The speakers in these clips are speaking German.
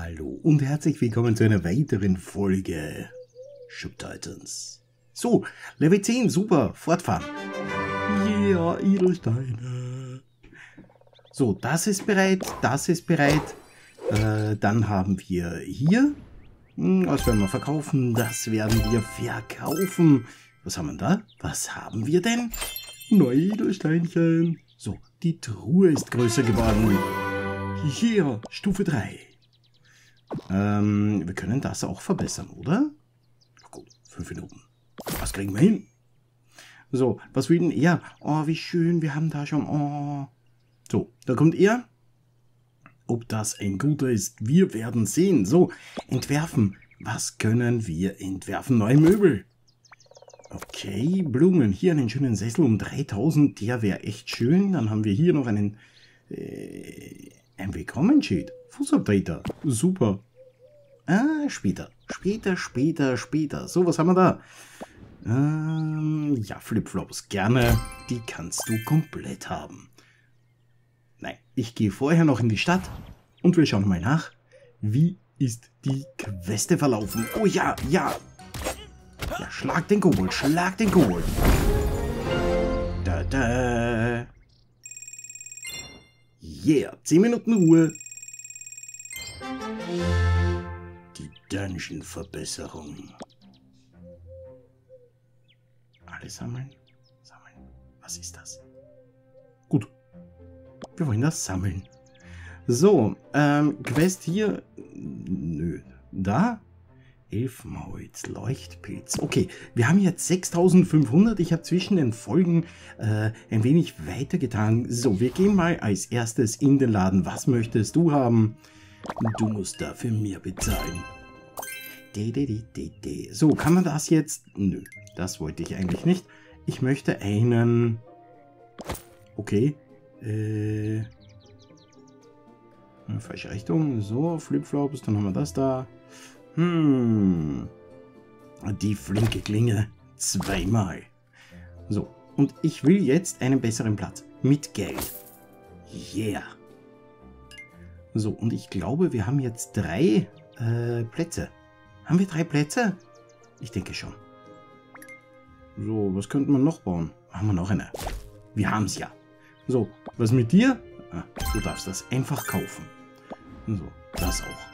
Hallo und herzlich willkommen zu einer weiteren Folge Ship Titans. So, Level 10, super, fortfahren. Yeah, Edelsteine. So, das ist bereit, das ist bereit. Dann haben wir hier, was werden wir verkaufen? Das werden wir verkaufen. Was haben wir da? Was haben wir denn? Neue Edelsteinchen. So, die Truhe ist größer geworden. Hier, Stufe 3. Wir können das auch verbessern, oder? Gut, 5 Minuten. Was kriegen wir hin? So, was will denn er? Oh, wie schön, wir haben da schon... Oh. So, da kommt er. Ob das ein guter ist, wir werden sehen. So, entwerfen. Was können wir entwerfen? Neue Möbel. Okay, Blumen. Hier einen schönen Sessel um 3000. Der wäre echt schön. Dann haben wir hier noch einen... ein Willkommen-Sheet. Fußabtreter. Super. Ah, später. Später. So, was haben wir da? Ja, Flipflops. Gerne. Die kannst du komplett haben. Nein, ich gehe vorher noch in die Stadt und wir schauen mal nach. Wie ist die Queste verlaufen? Oh ja. Ja, schlag den Kobold. Da. Yeah, 10 Minuten Ruhe. Die Dungeon-Verbesserung. Alle sammeln. Was ist das? Gut. Wir wollen das sammeln. So, Quest hier. Nö. Da? Elfenholz, Leuchtpilz. Okay, wir haben jetzt 6500. Ich habe zwischen den Folgen ein wenig weitergetan. So, wir gehen mal als erstes in den Laden. Was möchtest du haben? Du musst dafür mehr bezahlen. So, kann man das jetzt? Nö, das wollte ich eigentlich nicht. Ich möchte einen... Okay. Falsche Richtung. So, Flipflops, dann haben wir das da. Die flinke Klinge. 2-mal. So, und ich will jetzt einen besseren Platz. Mit Geld. Yeah. So, und ich glaube, wir haben jetzt 3 Plätze. Haben wir 3 Plätze? Ich denke schon. So, was könnte man noch bauen? Haben wir noch eine? Wir haben es ja. So, was mit dir? Ah, du darfst das einfach kaufen. So, das auch.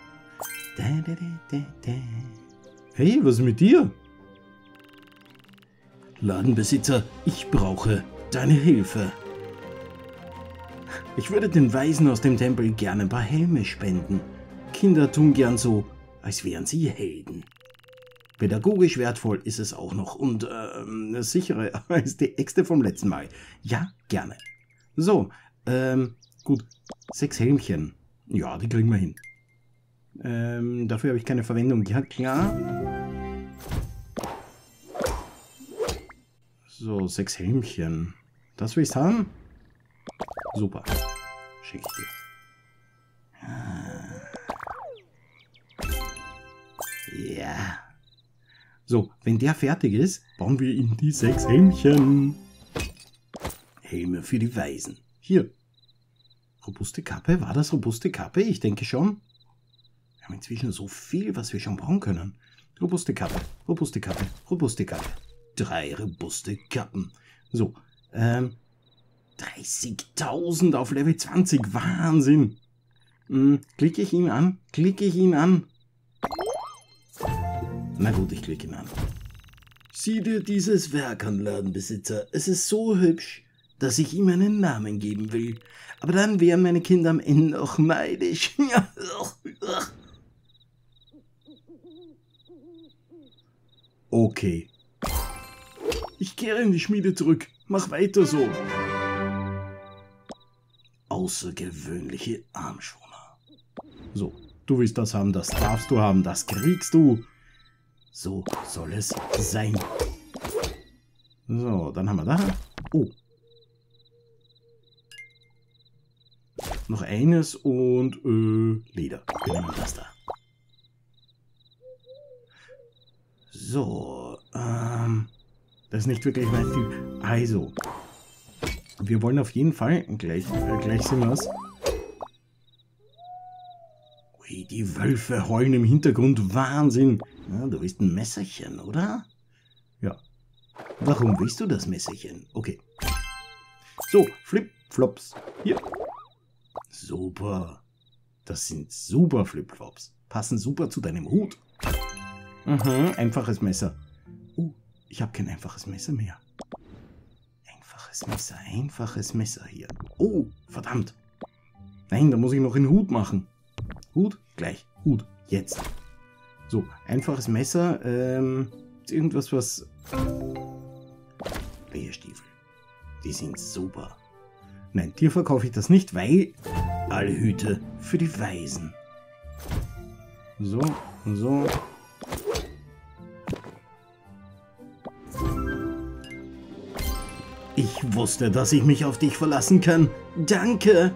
Hey, was ist mit dir? Ladenbesitzer, ich brauche deine Hilfe. Ich würde den Weisen aus dem Tempel gerne ein paar Helme spenden. Kinder tun gern so, als wären sie Helden. Pädagogisch wertvoll ist es auch noch und sicherer als die Äxte vom letzten Mal. Ja, gerne. So, gut, 6 Helmchen. Ja, die kriegen wir hin. Dafür habe ich keine Verwendung. Ja, klar. So, 6 Helmchen. Das willst du haben? Super. Schenke ich dir. Ja. So, wenn der fertig ist, bauen wir ihm die 6 Helmchen. Helme für die Weisen. Hier. Robuste Kappe. War das robuste Kappe? Ich denke schon. Wir haben inzwischen so viel, was wir schon bauen können. Robuste Kappe. 3 robuste Kappen. So, 30.000 auf Level 20. Wahnsinn. Klicke ich ihn an? Na gut, ich klicke ihn an. Sieh dir dieses Werk an, Ladenbesitzer. Es ist so hübsch, dass ich ihm einen Namen geben will. Aber dann wären meine Kinder am Ende noch neidisch. Okay. Ich kehre in die Schmiede zurück. Mach weiter so. Außergewöhnliche Armschoner. So, du willst das haben, das darfst du haben, das kriegst du. So soll es sein. So, dann haben wir da. Oh. Noch eines und Leder. Wir nehmen das da. So, das ist nicht wirklich mein viel. Also, wir wollen auf jeden Fall, gleich sehen wir es. Ui, die Wölfe heulen im Hintergrund. Wahnsinn. Ja, du willst ein Messerchen, oder? Ja. Warum willst du das Messerchen? Okay. So, Flip-Flops. Hier. Super. Das sind super Flip-Flops. Passen super zu deinem Hut. Einfaches Messer. Oh, ich habe kein einfaches Messer mehr. Einfaches Messer hier. Oh, verdammt. Nein, da muss ich noch einen Hut machen. Hut, gleich. Hut, jetzt. So, einfaches Messer. Irgendwas, was... Lederstiefel. Die sind super. Nein, dir verkaufe ich das nicht, weil... Alle Hüte für die Weisen. So, so. Ich wusste, dass ich mich auf dich verlassen kann. Danke.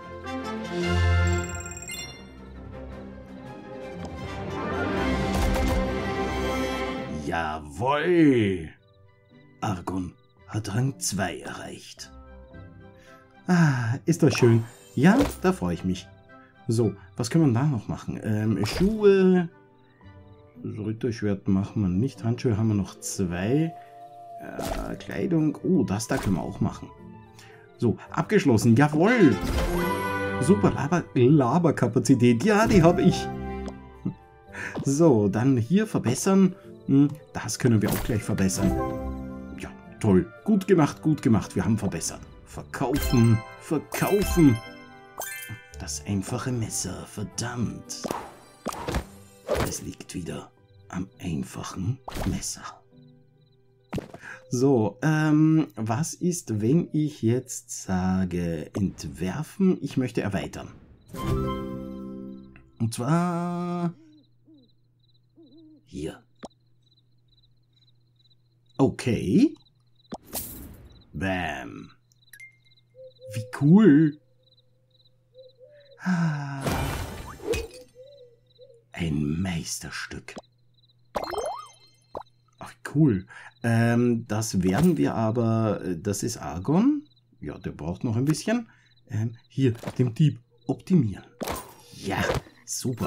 Jawohl. Argon hat Rang 2 erreicht. Ah, ist das schön. Ja, da freue ich mich. So, was können wir da noch machen? Schuhe. Ritterschwert machen wir nicht. Handschuhe haben wir noch 2. Kleidung. Oh, das da können wir auch machen. So, abgeschlossen. Jawohl. Super Laberkapazität. Ja, die habe ich. So, dann hier verbessern. Das können wir auch gleich verbessern. Ja, toll. Gut gemacht, gut gemacht. Wir haben verbessert. Verkaufen, verkaufen. Das einfache Messer, verdammt. Es liegt wieder am einfachen Messer. So, was ist, wenn ich jetzt sage, entwerfen? Ich möchte erweitern. Und zwar hier. Okay. Bam. Wie cool. Ein Meisterstück. Ach, cool. Das werden wir aber... Das ist Argon. Ja, der braucht noch ein bisschen. Hier, dem Dieb optimieren. Ja, super.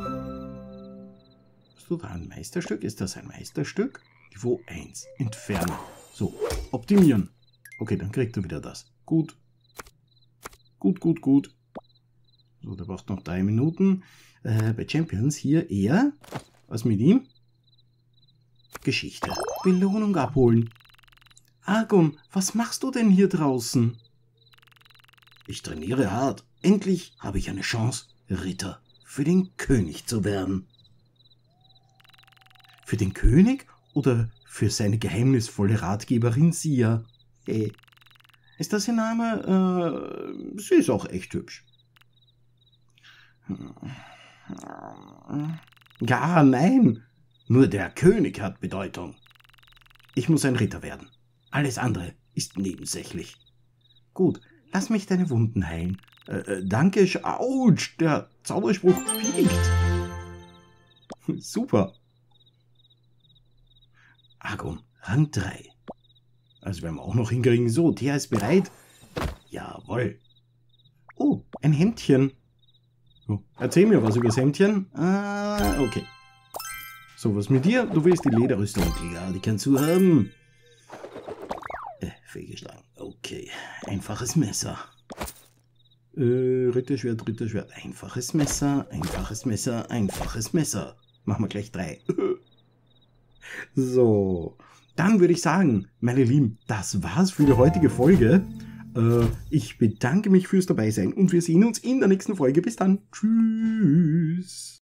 Hast du da ein Meisterstück? Ist das ein Meisterstück? Niveau 1. Entfernen. So, optimieren. Okay, dann kriegt er wieder das. Gut. Gut, gut, gut. So, der braucht noch 3 Minuten. Bei Champions hier eher. Was mit ihm? Geschichte. Belohnung abholen. Argon, was machst du denn hier draußen? Ich trainiere hart. Endlich habe ich eine Chance, Ritter für den König zu werden. Für den König oder für seine geheimnisvolle Ratgeberin Sia? Ist das ihr Name? Sie ist auch echt hübsch. Ja, nein. Nur der König hat Bedeutung. Ich muss ein Ritter werden. Alles andere ist nebensächlich. Gut, lass mich deine Wunden heilen. Danke, Autsch, der Zauberspruch piekt. Super. Argon, Rang 3. Also werden wir auch noch hinkriegen. So, Thea ist bereit. Jawohl. Oh, ein Hemdchen. So, erzähl mir was über das Hemdchen. Okay. So, was mit dir? Du willst die Lederrüstung. Ja, die kannst du haben. Fehlgeschlagen. Okay. Einfaches Messer. Ritterschwert, Ritterschwert. Einfaches Messer, einfaches Messer, einfaches Messer. Machen wir gleich 3. So. Dann würde ich sagen, meine Lieben, das war's für die heutige Folge. Ich bedanke mich fürs Dabeisein und wir sehen uns in der nächsten Folge. Bis dann. Tschüss.